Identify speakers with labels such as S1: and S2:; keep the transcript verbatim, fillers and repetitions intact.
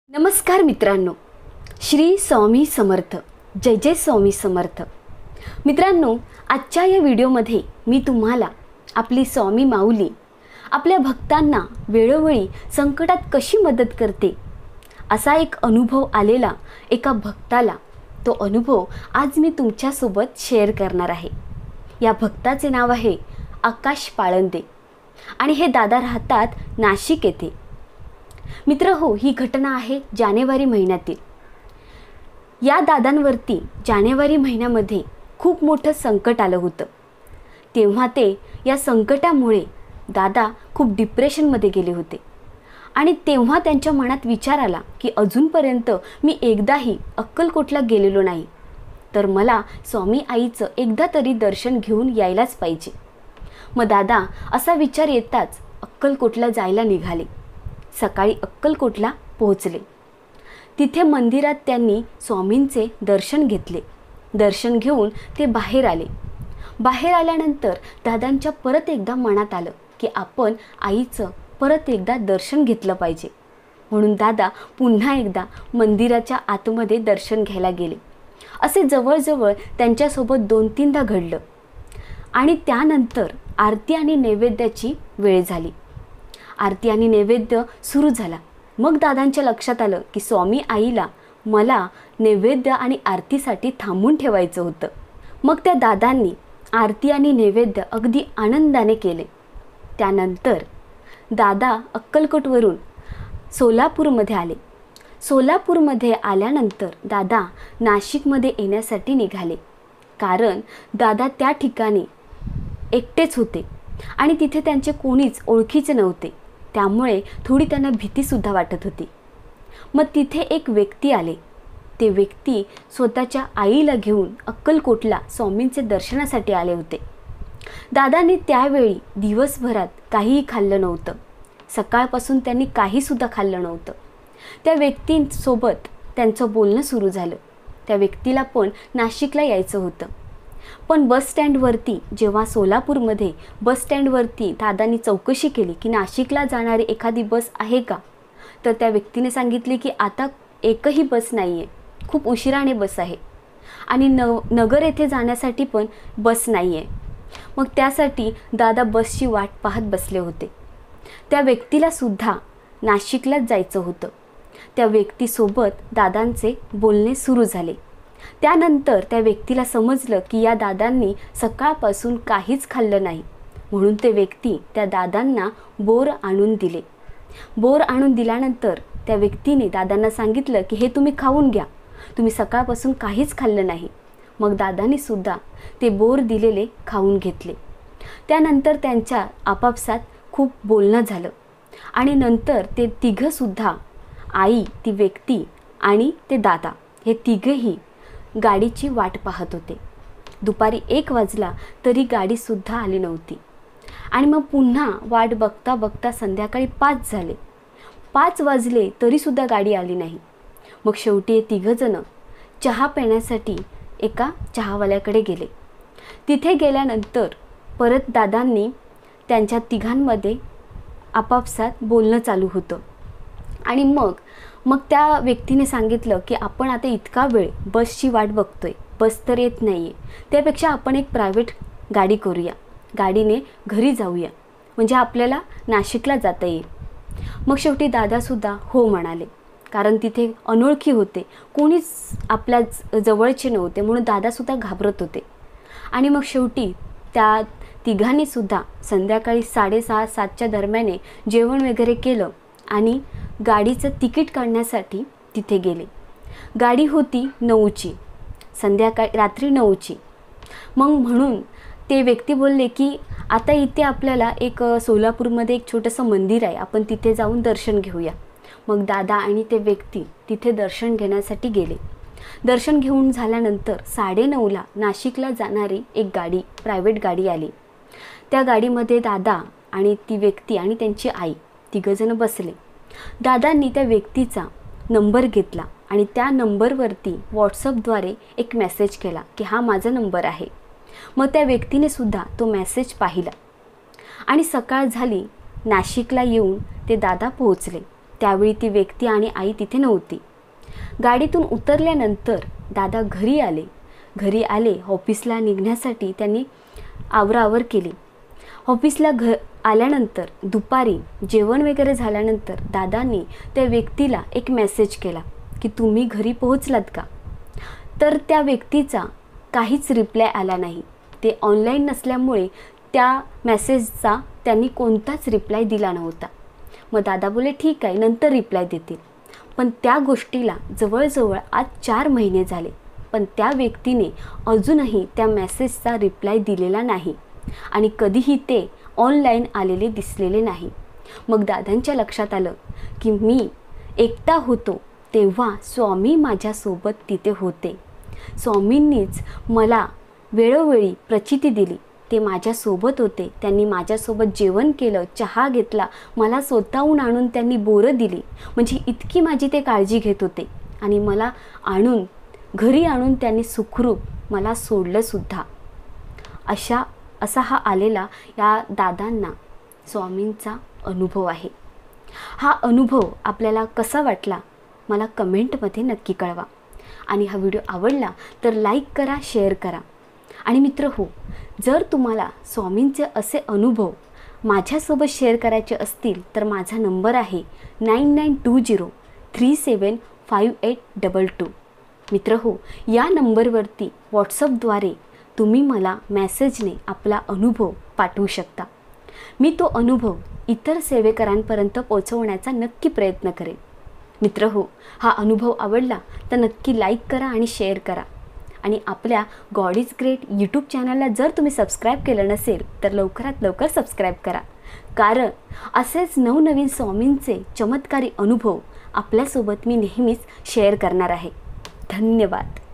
S1: नमस्कार मित्रांनो, श्री स्वामी समर्थ. जय जय स्वामी समर्थ. मित्रांनो, आजच्या या व्हिडिओमध्ये मी तुम्हाला आपली स्वामी माऊली आपल्या भक्तांना वेळोवेळी संकटात कशी मदत करते असा एक अनुभव आलेला एका भक्ताला तो अनुभव आज मी तुमच्यासोबत शेअर करणार आहे. या भक्ताचे नाव आहे आकाश पाळंदे आणि हे दादा राहतात नाशिक येथे. मित्र हो, ही घटना आहे जानेवारी महिन्यातील. या दादांवरती जानेवारी महिन्यामध्ये खूप मोठं संकट आलं होतं. तेव्हा ते या संकटामुळे दादा खूप डिप्रेशनमध्ये गेले होते आणि तेव्हा त्यांच्या मनात विचार आला की अजूनपर्यंत मी एकदाही अक्कलकोटला गेलेलो नाही, तर मला स्वामी आईचं एकदा तरी दर्शन घेऊन यायलाच पाहिजे. मग दादा असा विचार येताच अक्कलकोटला जायला निघाले. सकाळी अक्कलकोटला पोहोचले. तिथे मंदिरात त्यांनी स्वामींचे दर्शन घेतले. दर्शन घेऊन ते बाहेर आले. बाहेर आल्यानंतर दादांच्या परत एकदा मनात आलं की आपण आईचं परत एकदा दर्शन घेतलं पाहिजे. म्हणून दादा पुन्हा एकदा मंदिराच्या आतमध्ये दर्शन घ्यायला गेले. असे जवळजवळ त्यांच्यासोबत दोन तीनदा घडलं आणि त्यानंतर आरती आणि नैवेद्याची वेळ झाली. आरती आणि नैवेद्य सुरू झाला. मग दादांच्या लक्षात आलं की स्वामी आईला मला नैवेद्य आणि आरतीसाठी थांबून ठेवायचं होतं. मग त्या दादांनी आरती आणि नैवेद्य अगदी आनंदाने केले. त्यानंतर दादा अक्कलकोटवरून सोलापूरमध्ये आले. सोलापूरमध्ये आल्यानंतर दादा नाशिकमध्ये येण्यासाठी निघाले, कारण दादा त्या ठिकाणी एकटेच होते आणि तिथे त्यांचे कोणीच ओळखीचे नव्हते. त्यामुळे थोडी त्यांना भीतीसुद्धा वाटत होती. मग तिथे एक व्यक्ती आले. ते व्यक्ती स्वतःच्या आईला घेऊन अक्कलकोटला स्वामींचे दर्शनासाठी आले होते. दादांनी त्यावेळी दिवसभरात काहीही खाल्लं नव्हतं. सकाळपासून त्यांनी काहीसुद्धा खाल्लं नव्हतं. त्या व्यक्तींसोबत त्यांचं बोलणं सुरू झालं. त्या व्यक्तीला पण नाशिकला यायचं होतं. पण बस स्टँडवरती जेव्हा सोलापूरमध्ये बस स्टँडवरती दादांनी चौकशी केली की नाशिकला जाणारी एखादी बस आहे का, तर त्या व्यक्तीने सांगितले की आता एकही बस नाही आहे, खूप उशिराने बस आहे आणि न नगर येथे जाण्यासाठी पण बस नाही आहे. मग त्यासाठी दादा बसची वाट पाहत बसले होते. त्या व्यक्तीलासुद्धा नाशिकलाच जायचं होतं. त्या व्यक्तीसोबत दादांचे बोलणे सुरू झाले. त्यानंतर त्या व्यक्तीला समजलं की या दादांनी सकाळपासून काहीच खाल्लं नाही. म्हणून ते व्यक्ती त्या दादांना बोर आणून दिले. बोर आणून दिल्यानंतर त्या व्यक्तीने दादांना सांगितलं की हे तुम्ही खाऊन घ्या, तुम्ही सकाळपासून काहीच खाल्लं नाही. मग दादांनी सुद्धा ते बोर दिलेले खाऊन घेतले. त्यानंतर त्यांच्या आपापसात खूप बोलणं झालं आणि नंतर ते तिघंसुद्धा, आई, ती व्यक्ती आणि ते दादा, हे तिघंही गाडीची वाट पाहत होते. दुपारी एक वाजला तरी गाडीसुद्धा आली नव्हती आणि मग पुन्हा वाट बघता बघता संध्याकाळी पाच झाले. पाच वाजले तरीसुद्धा गाडी आली नाही. मग शेवटी हे तिघंजणं चहा पिण्यासाठी एका चहावाल्याकडे गेले. तिथे गेल्यानंतर परत दादांनी त्यांच्या तिघांमध्ये आपापसात बोलणं चालू होतं आणि मग मग त्या व्यक्तीने सांगितलं की आपण आता इतका वेळ बसची वाट बघतोय, बस तर येत नाही आहे, त्यापेक्षा आपण एक प्रायव्हेट गाडी करूया, गाडीने घरी जाऊया, म्हणजे आपल्याला नाशिकला जाता येईल. मग शेवटी दादासुद्धा हो म्हणाले, कारण तिथे अनोळखी होते, कोणीच आपल्या जवळचे नव्हते, म्हणून दादासुद्धा घाबरत होते. आणि मग शेवटी त्या तिघांनीसुद्धा संध्याकाळी साडेसहा सातच्या दरम्याने जेवण वगैरे केलं आणि गाडीचं तिकीट काढण्यासाठी तिथे गेले. गाडी होती नऊची, संध्याकाळी रात्री नऊची. मग म्हणून ते व्यक्ती बोलले की आता इथे आपल्याला एक सोलापूरमध्ये एक छोटंसं मंदिर आहे, आपण तिथे जाऊन दर्शन घेऊया. मग दादा आणि ते व्यक्ती तिथे दर्शन घेण्यासाठी गेले. दर्शन घेऊन झाल्यानंतर साडेनऊला नाशिकला जाणारी एक गाडी, प्रायव्हेट गाडी आली. त्या गाडीमध्ये दादा आणि ती व्यक्ती आणि त्यांची आई तिघंजणं बसले. दादांनी त्या व्यक्तीचा नंबर घेतला आणि त्या नंबरवरती व्हॉट्सअपद्वारे एक मेसेज केला की हा माझा नंबर आहे. मग त्या व्यक्तीने सुद्धा तो मेसेज पाहिला आणि सकाळ झाली. नाशिकला येऊन ते दादा पोहोचले. त्यावेळी ती व्यक्ती आणि आई तिथे नव्हती. गाडीतून उतरल्यानंतर दादा घरी आले. घरी आले ऑफिसला निघण्यासाठी त्यांनी आवराआवर केली. ऑफिसला घ आल्यानंतर दुपारी जेवण वगैरे झाल्यानंतर दादांनी त्या व्यक्तीला एक मेसेज केला की तुम्ही घरी पोहोचलात का. तर त्या व्यक्तीचा काहीच रिप्लाय आला नाही. ते ऑनलाईन नसल्यामुळे त्या मेसेजचा त्यांनी कोणताच रिप्लाय दिला नव्हता. मग दादा बोले ठीक आहे नंतर रिप्लाय देतील. पण त्या गोष्टीला जवळजवळ आज चार महिने झाले, पण त्या व्यक्तीने अजूनही त्या मेसेजचा रिप्लाय दिलेला नाही आणि कधीही ते ऑनलाईन आलेले दिसलेले नाही. मग दादांच्या लक्षात आलं की मी एकटा होतो तेव्हा स्वामी माझ्यासोबत तिथे होते. स्वामींनीच मला वेळोवेळी प्रचिती दिली. ते माझ्यासोबत होते. त्यांनी माझ्यासोबत जेवण केलं, चहा घेतला, मला स्वतःहून आणून त्यांनी बोरं दिली. म्हणजे इतकी माझी ते काळजी घेत होते आणि मला आणून घरी आणून त्यांनी सुखरूप मला सोडलंसुद्धा. अशा असा हा आलेला या दादांना स्वामींचा अनुभव आहे. हा अनुभव आपल्याला कसा वाटला मला कमेंटमध्ये नक्की कळवा. आणि हा व्हिडिओ आवडला तर लाईक करा, शेअर करा. आणि मित्र हो, जर तुम्हाला स्वामींचे असे अनुभव माझ्यासोबत शेअर करायचे असतील तर माझा नंबर आहे nine nine two zero three seven five eight double two. मित्र हो, या नंबरवरती व्हॉट्सअपद्वारे तुम्ही मला मेसेजने आपला अनुभव पाठवू शकता. मी तो अनुभव इतर सेवेकरांपर्यंत पोहोचवण्याचा नक्की प्रयत्न करेन. मित्र हो, हा अनुभव आवडला तर नक्की लाईक करा आणि शेअर करा. आणि आपल्या गॉड इज ग्रेट यूट्यूब चॅनलला जर तुम्ही सबस्क्राईब केलं नसेल तर लवकरात लवकर सबस्क्राईब करा. कारण असेच नवनवीन स्वामींचे चमत्कारी अनुभव आपल्यासोबत मी नेहमीच शेअर करणार आहे. धन्यवाद.